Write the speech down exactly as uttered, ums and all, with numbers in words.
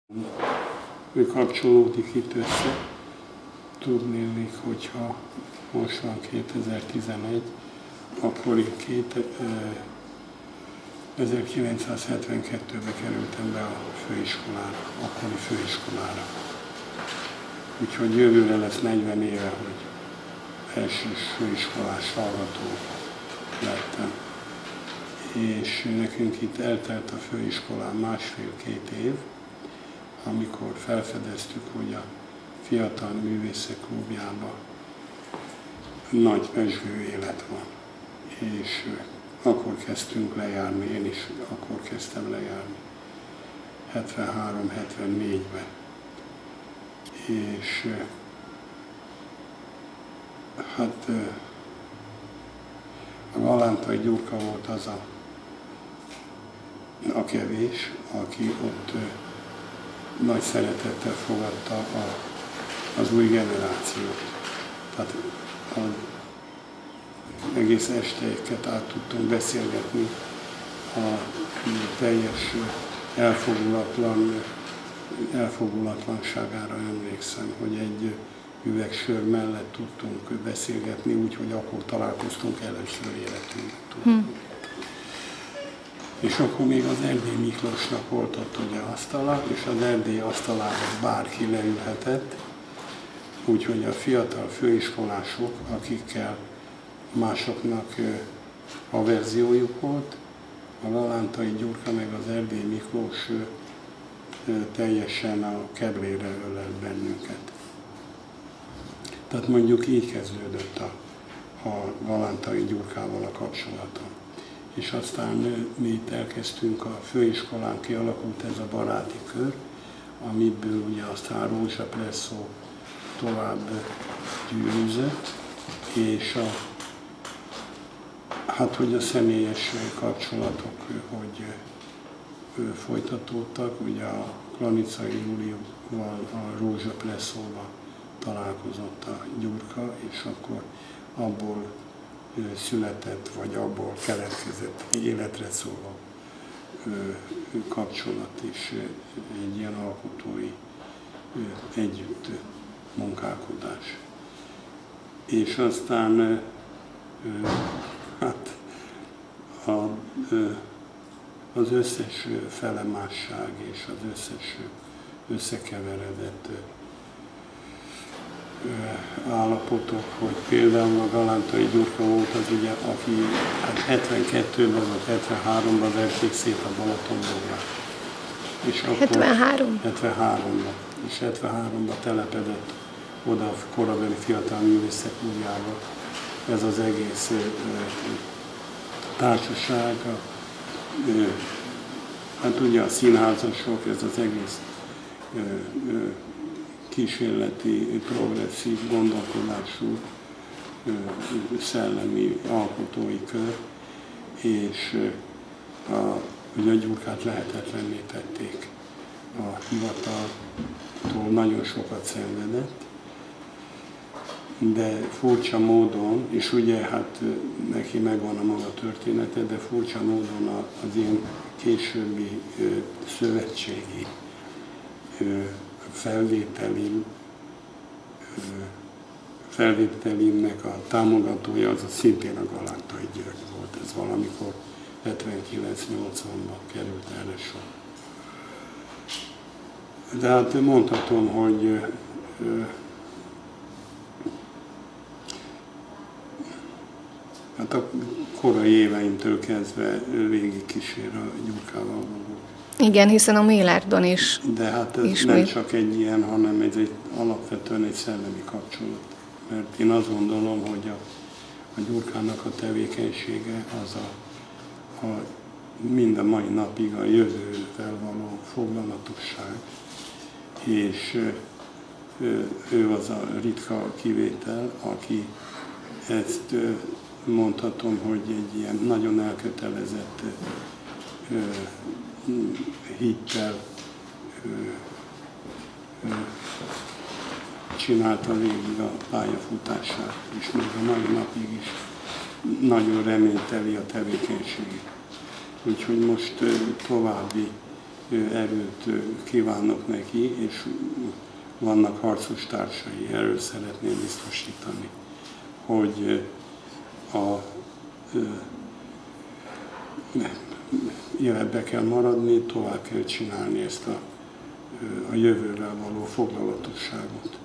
Ő kapcsolódik itt össze. Tudnélik, hogyha most van kétezer-tizenegy, akkor én két, ezerkilencszázhetvenkettőben kerültem be a főiskolára, akkori főiskolára. Úgyhogy jövőre lesz negyven éve, hogy elsős főiskolás hallgató lettem. És nekünk itt eltelt a főiskolán másfél-két év, amikor felfedeztük, hogy a Fiatal Művészek Klubjában nagy pezsgő élet van. És akkor kezdtünk lejárni, én is akkor kezdtem lejárni, hetvenhárom-hetvennégyben. És hát a Galántai Gyurka volt az a, a kevés, aki ott nagy szeretettel fogadta a, az új generációt. Tehát az egész estéket át tudtunk beszélgetni a teljes elfogulatlan, elfogulatlanságára emlékszem, hogy egy üveg sör mellett tudtunk beszélgetni, úgyhogy akkor találkoztunk először életünkben. Hmm. És akkor még az Erdélyi Miklósnak volt ott ugye asztala, és az Erdélyi asztalára bárki leülhetett, úgyhogy a fiatal főiskolások, akikkel másoknak a verziójuk volt, a Galántai Gyurka meg az Erdélyi Miklós teljesen a keblére ölelt bennünket. Tehát mondjuk így kezdődött a, a Galántai Gyurkával a kapcsolatom. És aztán mi itt elkezdtünk a főiskolán, kialakult ez a baráti kör, amiből ugye aztán Rózsa Presszó tovább gyűrűzött, és a, hát hogy a személyes kapcsolatok, hogy folytatódtak, ugye a Klanicai Júlival a Rózsa Presszóba találkozott a Gyurka, és akkor abból született, vagy abból keletkezett életre szóló kapcsolat is, egy ilyen alkotói együtt munkálkodás. És aztán hát a, az összes felemásság és az összes összekeveredett állapotok, hogy például a Galántai Gyurka volt az ugye, aki hát hetvenkettőben vagy hetvenháromban verték szét a Balatonból. És akkor hetvenhárom? hetvenháromban. És hetvenháromban telepedett oda a korabeli Fiatal Művészek Klubjába ez az egész társaság. Hát ugye a színházasok, ez az egész kísérleti, progresszív gondolkodású szellemi alkotói kör, és a, ugye a Gyurkát lehetetlenné tették. A hivataltól nagyon sokat szenvedett, de furcsa módon, és ugye hát neki megvan a maga története, de furcsa módon az ilyen későbbi szövetségi felvételim, felvételimnek a támogatója az a szintén a Galántai György volt. Ez valamikor hetvenkilenc-nyolcvanban került erre sor. De hát mondhatom, hogy hát a korai éveimtől kezdve végig kísér a Gyurkával való. Igen, hiszen a Mélárdon is. De hát ez ismét. Nem csak egy ilyen, hanem ez egy, alapvetően egy szellemi kapcsolat. Mert én azt gondolom, hogy a, a Gyurkának a tevékenysége az a, a mind a mai napig a jövővel való foglalatosság. És ő, ő az a ritka kivétel, aki ezt mondhatom, hogy egy ilyen nagyon elkötelezett hittel csinálta végig a pályafutását, és még a mai napig is nagyon reményteli a tevékenységét. Úgyhogy most további erőt kívánok neki, és vannak harcos társai, erről szeretném biztosítani, hogy a életbe kell maradni, tovább kell csinálni ezt a, a jövővel való foglalatosságot.